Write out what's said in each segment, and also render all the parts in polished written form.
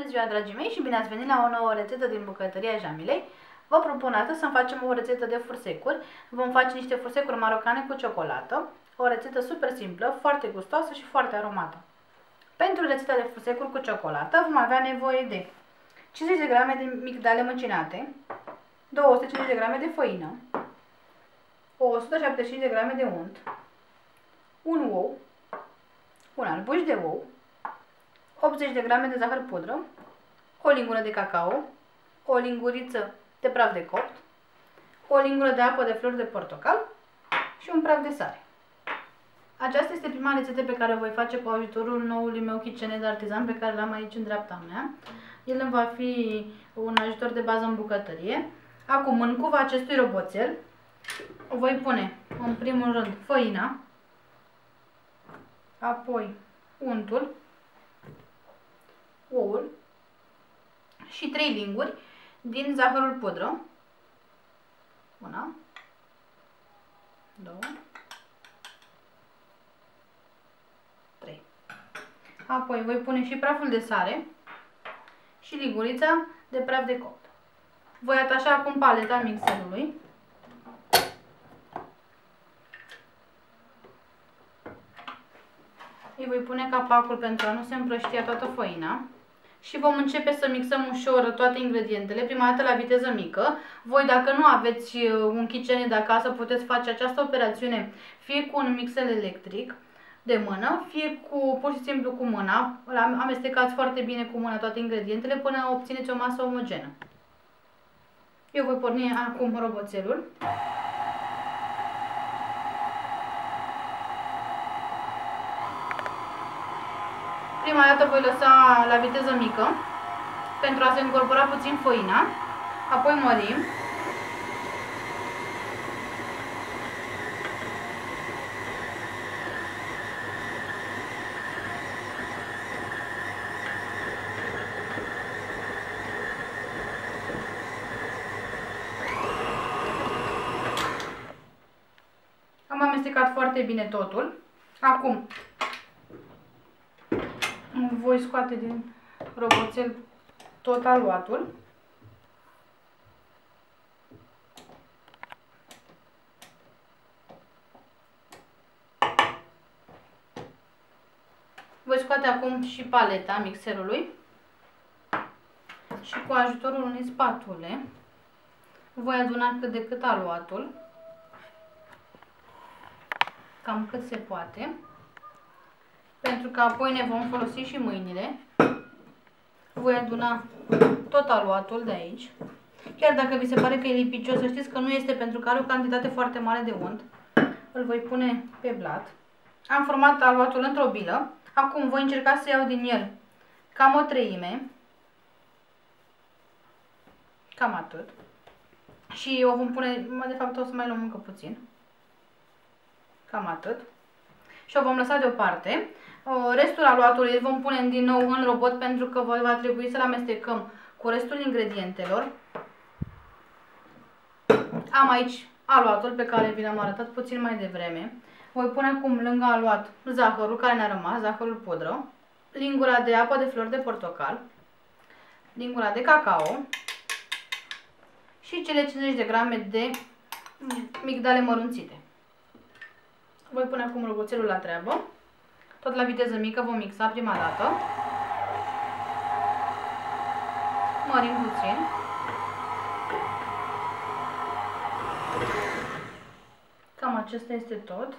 ziua, dragii mei, și bine ați venit la o nouă rețetă din bucătăria Jamilei. Vă propun astăzi să facem o rețetă de fursecuri. Vom face niște fursecuri marocane cu ciocolată. O rețetă super simplă, foarte gustoasă și foarte aromată. Pentru rețeta de fursecuri cu ciocolată vom avea nevoie de 50 de grame de migdale măcinate, 250 de grame de făină, 175 de grame de unt, un ou, un albuș de ou, 80 de grame de zahăr pudră, o lingură de cacao, o linguriță de praf de copt, o lingură de apă de flori de portocal și un praf de sare. Aceasta este prima rețetă pe care o voi face cu ajutorul noului meu KitchenAid artizan pe care l-am aici în dreapta mea. El îmi va fi un ajutor de bază în bucătărie. Acum, în cuva acestui roboțel, voi pune în primul rând făina, apoi untul, oul și 3 linguri din zahărul pudră. 1, 2, 3. Apoi voi pune și praful de sare și lingurița de praf de copt. Voi atașa acum paleta mixerului. Îi voi pune capacul pentru a nu se împrăștia toată făina. Și vom începe să mixăm ușor toate ingredientele, prima dată la viteză mică. Voi, dacă nu aveți un KitchenAid de acasă, puteți face această operațiune fie cu un mixer electric de mână, fie pur și simplu cu mâna. Amestecați foarte bine cu mâna toate ingredientele până obțineți o masă omogenă. Eu voi porni acum roboțelul. Prima dată voi lăsa la viteză mică pentru a se incorpora puțin făina, apoi mărim. Am amestecat foarte bine totul. Acum voi scoate din roboțel tot aluatul. Voi scoate acum și paleta mixerului și cu ajutorul unei spatule voi aduna cât de cât aluatul, cam cât se poate, pentru că apoi ne vom folosi și mâinile. Voi aduna tot aluatul de aici. Chiar dacă vi se pare că e lipicios, să știți că nu este, pentru că are o cantitate foarte mare de unt. Îl voi pune pe blat. Am format aluatul într-o bilă. Acum voi încerca să iau din el cam o treime. Cam atât. Și o vom pune, de fapt o să mai luăm încă puțin. Cam atât. Și o vom lăsa deoparte. Restul aluatului îl vom pune din nou în robot, pentru că va trebui să-l amestecăm cu restul ingredientelor. Am aici aluatul pe care vi l-am arătat puțin mai devreme. Voi pune acum lângă aluat zahărul care ne-a rămas, zahărul pudră, lingura de apă de flori de portocal, lingura de cacao și cele 50 de grame de migdale mărunțite. Voi pune acum roboțelul la treabă. Tot la viteză mică vom mixa prima dată. Mărim puțin. Cam acesta este tot.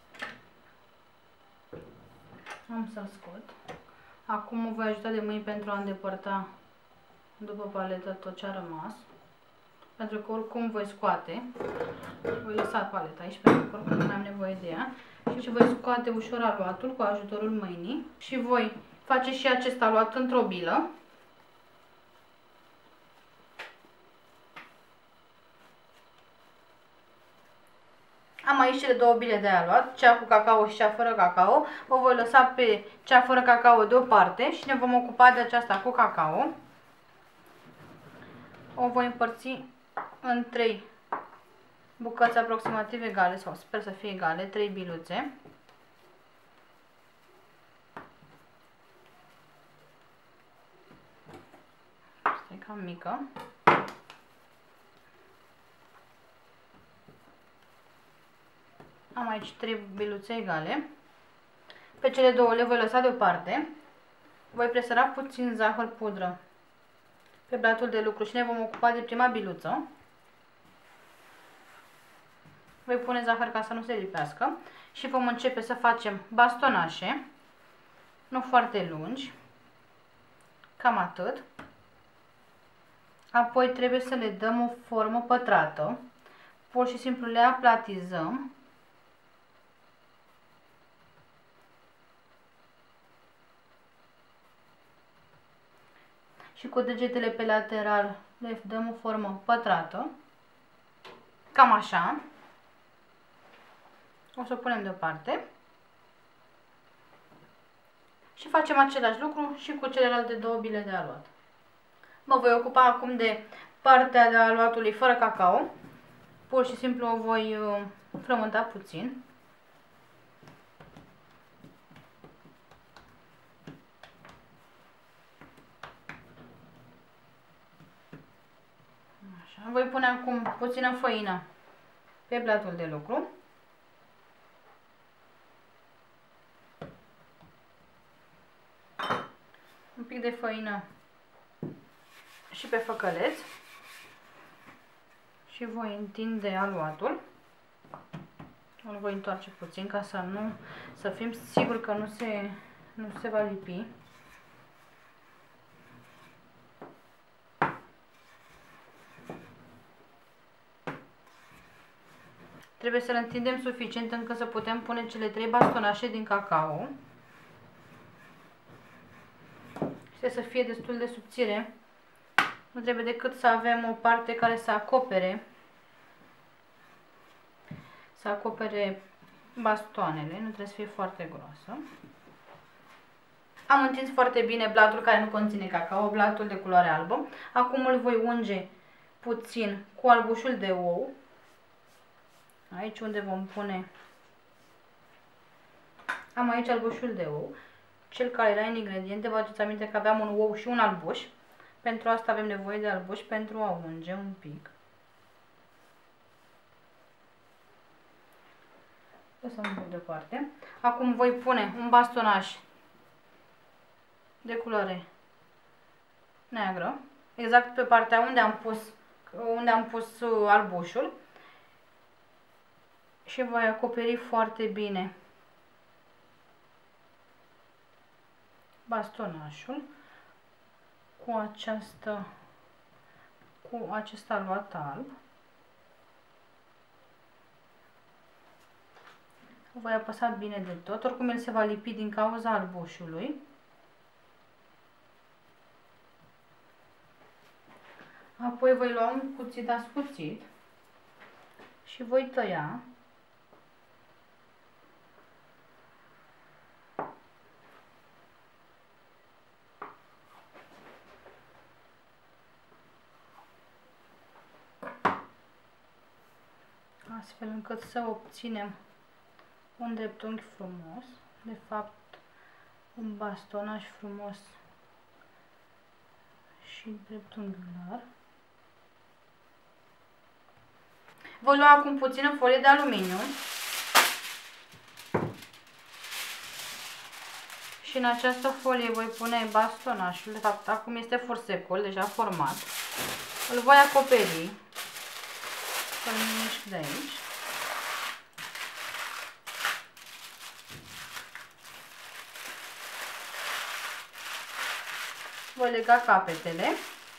Am să-l scot. Acum mă voi ajuta de mâini pentru a îndepărta după paletă tot ce a rămas. Pentru că oricum voi scoate. Voi lăsa paleta aici pentru că oricum nu mai am nevoie de ea. Și voi scoate ușor aluatul cu ajutorul mâinii. Și voi face și acest aluat într-o bilă. Am aici cele două bile de aluat, cea cu cacao și cea fără cacao. O voi lăsa pe cea fără cacao deoparte și ne vom ocupa de aceasta cu cacao. O voi împărți în 3 bucăți aproximativ egale, sau sper să fie egale, 3 biluțe. e cam mică. Am aici 3 biluțe egale. Pe cele două le voi lăsa deoparte. Voi presăra puțin zahăr pudră pe blatul de lucru și ne vom ocupa de prima biluță. Voi pune zahăr ca să nu se lipească și vom începe să facem bastonașe, nu foarte lungi, cam atât. Apoi trebuie să le dăm o formă pătrată, pur și simplu le aplatizăm. Și cu degetele pe lateral le dăm o formă pătrată, cam așa. O să o punem deoparte. Și facem același lucru și cu celelalte două bile de aluat. Mă voi ocupa acum de partea de aluatului fără cacao. Pur și simplu o voi frământa puțin. Așa. Voi pune acum puțină făină pe blatul de lucru. Un pic de făină și pe făcăleț. Și voi întinde aluatul. Îl voi întoarce puțin ca să fim siguri că nu se va lipi. Trebuie să-l întindem suficient încât să putem pune cele 3 bastonașe din cacao. Și să fie destul de subțire. Nu trebuie decât să avem o parte care să acopere bastoanele. Nu trebuie să fie foarte groasă. Am întins foarte bine blatul care nu conține cacao, blatul de culoare albă. Acum îl voi unge puțin cu albușul de ou. Aici unde vom pune... Am aici albușul de ou. Cel care era în ingrediente, vă aduceți aminte că aveam un ou și un albuș. Pentru asta avem nevoie de albuș pentru a unge un pic. Lăsăm un pic deoparte. Acum voi pune un bastonaș de culoare neagră, exact pe partea unde am pus albușul. Și voi acoperi foarte bine bastonașul cu acest aluat alb. Voi apăsa bine de tot, oricum el se va lipi din cauza albușului. Apoi voi lua un cuțit ascuțit și voi tăia astfel încât să obținem un dreptunghi frumos, de fapt un bastonaș frumos și dreptunghiular. Voi lua acum puțină folie de aluminiu și în această folie voi pune bastonașul, de fapt acum este fursecul deja format. Îl voi acoperi. Să-l mișc de aici. Voi lega capetele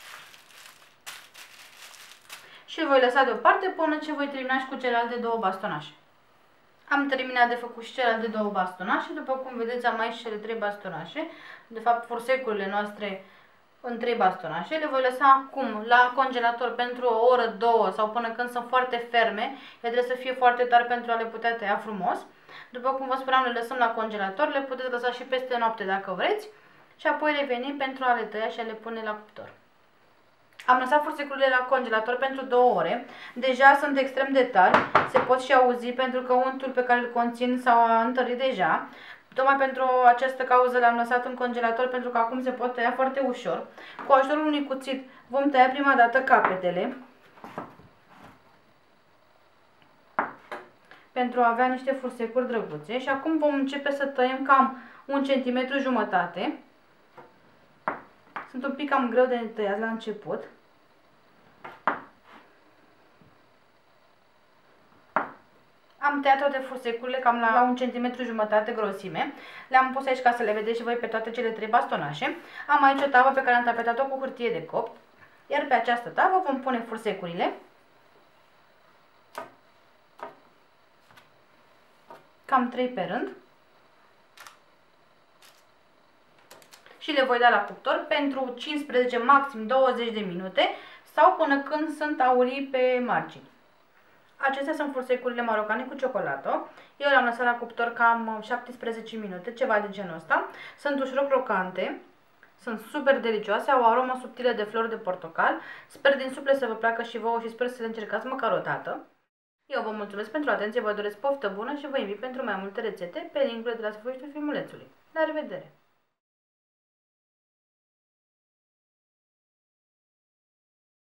și îl voi lăsa deoparte până ce voi termina și cu celelalte două bastonașe. Am terminat de făcut și celelalte două bastonașe. După cum vedeți, am aici cele 3 bastonașe. De fapt, fursecurile noastre în 3 bastonașe. Le voi lăsa acum la congelator pentru o oră, 2 sau până când sunt foarte ferme. Ele trebuie să fie foarte tari pentru a le putea tăia frumos. După cum vă spuneam, le lăsăm la congelator. Le puteți lăsa și peste noapte dacă vreți. Și apoi revenim pentru a le tăia și a le pune la cuptor. Am lăsat fursecurile la congelator pentru 2 ore. Deja sunt extrem de tari. Se pot și auzi pentru că untul pe care îl conțin s-a întărit deja. Tocmai pentru această cauză le-am lăsat în congelator, pentru că acum se pot tăia foarte ușor. Cu ajutorul unui cuțit vom tăia prima dată capetele, pentru a avea niște fursecuri drăguțe, și acum vom începe să tăiem cam 1,5 cm. Sunt un pic cam greu de tăiat la început. Am tăiat toate fursecurile cam la 1,5 cm grosime. Le-am pus aici ca să le vedeți și voi pe toate cele 3 bastonașe. Am aici o tavă pe care am tapetat-o cu hârtie de copt, iar pe această tavă vom pune fursecurile. Cam 3 pe rând. Și le voi da la cuptor pentru 15, maxim 20 de minute sau până când sunt aurii pe margini. Acestea sunt fursecurile marocane cu ciocolată. Eu le-am lăsat la cuptor cam 17 minute, ceva de genul ăsta. Sunt ușor crocante, sunt super delicioase, au o aromă subtilă de flori de portocal. Sper din suflet să vă placă și vouă și sper să le încercați măcar o dată. Eu vă mulțumesc pentru atenție, vă doresc poftă bună și vă invit pentru mai multe rețete pe link-urile de la sfârșitul filmulețului. La revedere!